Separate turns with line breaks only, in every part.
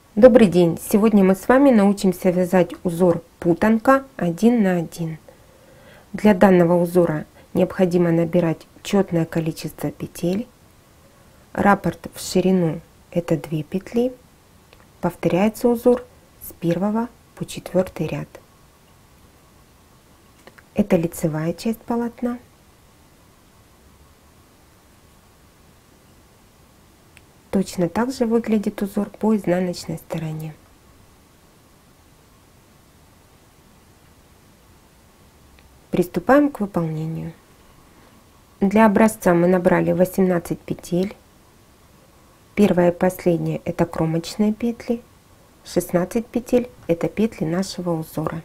Добрый день! Сегодня мы с вами научимся вязать узор путанка 1 на 1. Для данного узора необходимо набирать четное количество петель. Раппорт в ширину это 2 петли. Повторяется узор с 1 по 4 ряд. Это лицевая часть полотна. Точно так же выглядит узор по изнаночной стороне. Приступаем к выполнению. Для образца мы набрали 18 петель. Первая и последняя это кромочные петли. 16 петель это петли нашего узора.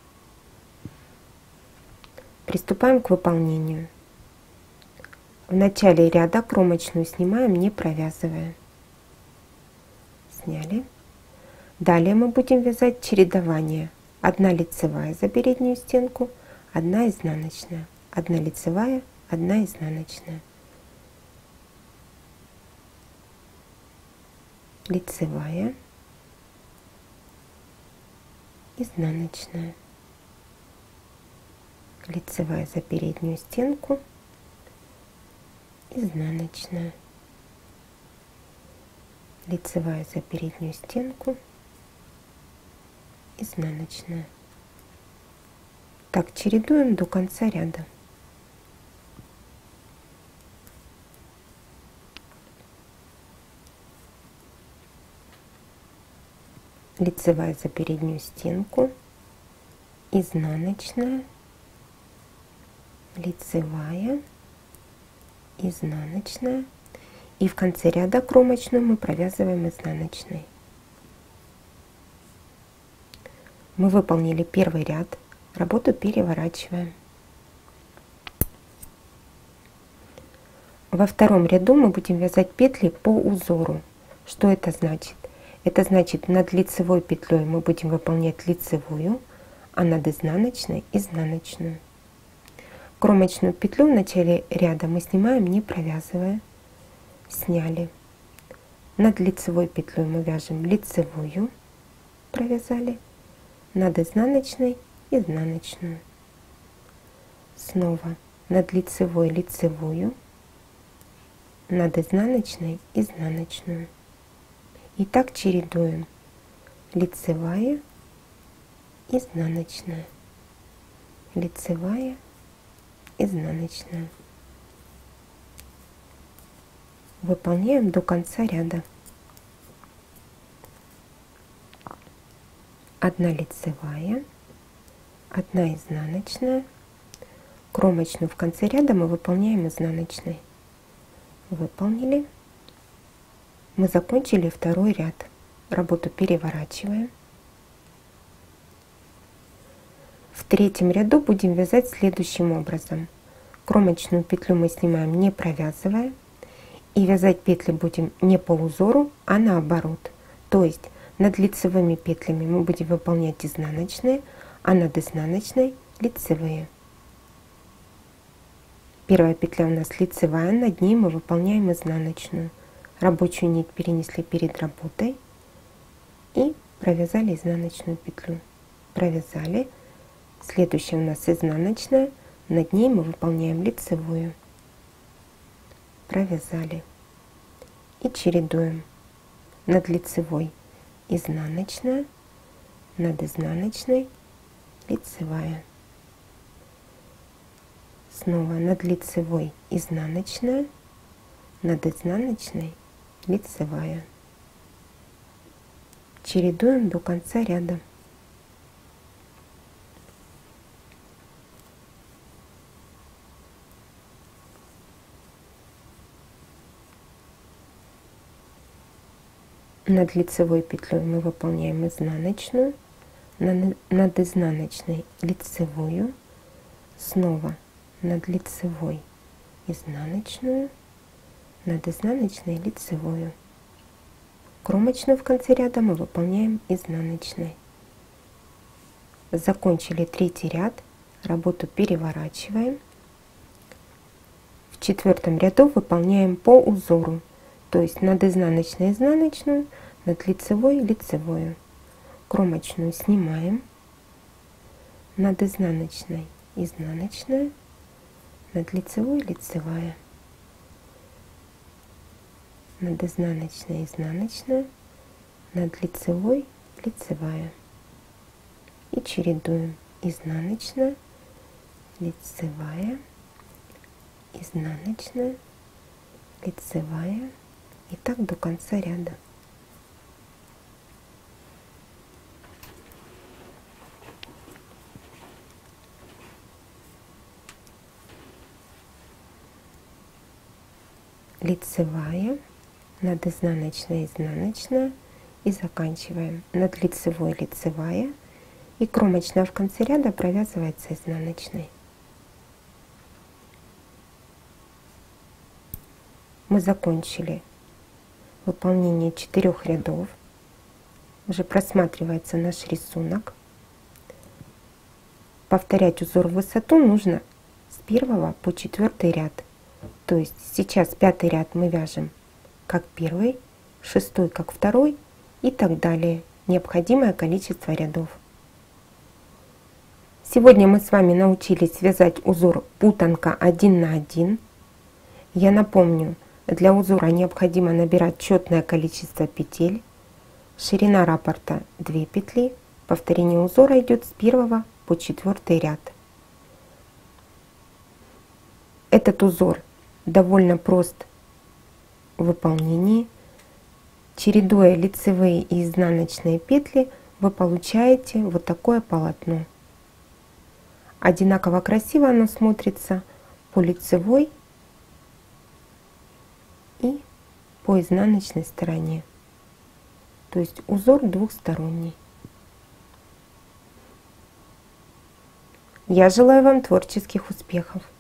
Приступаем к выполнению. В начале ряда кромочную снимаем, не провязывая. Сняли. Далее мы будем вязать чередование. 1 лицевая за переднюю стенку, 1 изнаночная. 1 лицевая, 1 изнаночная. Лицевая, изнаночная. Лицевая за переднюю стенку, изнаночная, лицевая за переднюю стенку, изнаночная. Так чередуем до конца ряда. Лицевая за переднюю стенку, изнаночная, лицевая, изнаночная, и в конце ряда кромочную мы провязываем изнаночной. Мы выполнили первый ряд, работу переворачиваем. Во втором ряду мы будем вязать петли по узору. Что это значит? Это значит, над лицевой петлей мы будем выполнять лицевую, а над изнаночной изнаночную. Кромочную петлю в начале ряда мы снимаем, не провязывая. Сняли. Над лицевой петлей мы вяжем лицевую, провязали. Над изнаночной изнаночную. Снова над лицевой лицевую, над изнаночной изнаночную. И так чередуем. Лицевая, изнаночная, лицевая, изнаночная. Выполняем до конца ряда. 1 лицевая, 1 изнаночная. Кромочную в конце ряда мы выполняем изнаночной. Выполнили. Мы закончили второй ряд. Работу переворачиваем. В третьем ряду будем вязать следующим образом. Кромочную петлю мы снимаем, не провязывая. И вязать петли будем не по узору, а наоборот. То есть над лицевыми петлями мы будем выполнять изнаночные, а над изнаночной лицевые. Первая петля у нас лицевая, над ней мы выполняем изнаночную. Рабочую нить перенесли перед работой и провязали изнаночную петлю. Провязали. Следующая у нас изнаночная, над ней мы выполняем лицевую. Провязали. И чередуем. Над лицевой изнаночная, над изнаночной лицевая. Снова над лицевой изнаночная, над изнаночной лицевая. Чередуем до конца ряда. Над лицевой петлей мы выполняем изнаночную, над изнаночной лицевую, снова над лицевой изнаночную, над изнаночной лицевую. Кромочную в конце ряда мы выполняем изнаночной. Закончили третий ряд, работу переворачиваем. В четвертом ряду выполняем по узору, то есть над изнаночной изнаночную, над лицевой лицевую. Кромочную снимаем, над изнаночной изнаночная, над лицевой лицевая, над изнаночной изнаночная, над лицевой лицевая. И чередуем изнаночная, лицевая, изнаночная, лицевая, и так до конца ряда. Лицевая, над изнаночной изнаночная, и заканчиваем над лицевой лицевая, и кромочная в конце ряда провязывается изнаночной. Мы закончили выполнение 4 рядов. Уже просматривается наш рисунок. Повторять узор в высоту нужно с 1 по 4 ряд. То есть сейчас 5 ряд мы вяжем как 1, 6 как 2 и так далее. Необходимое количество рядов. Сегодня мы с вами научились вязать узор путанка 1 на 1. Я напомню, для узора необходимо набирать четное количество петель. Ширина раппорта 2 петли. Повторение узора идет с 1 по 4 ряд. Этот узор довольно прост в выполнении. Чередуя лицевые и изнаночные петли, вы получаете вот такое полотно. Одинаково красиво оно смотрится по лицевой и по изнаночной стороне. То есть узор двухсторонний. Я желаю вам творческих успехов!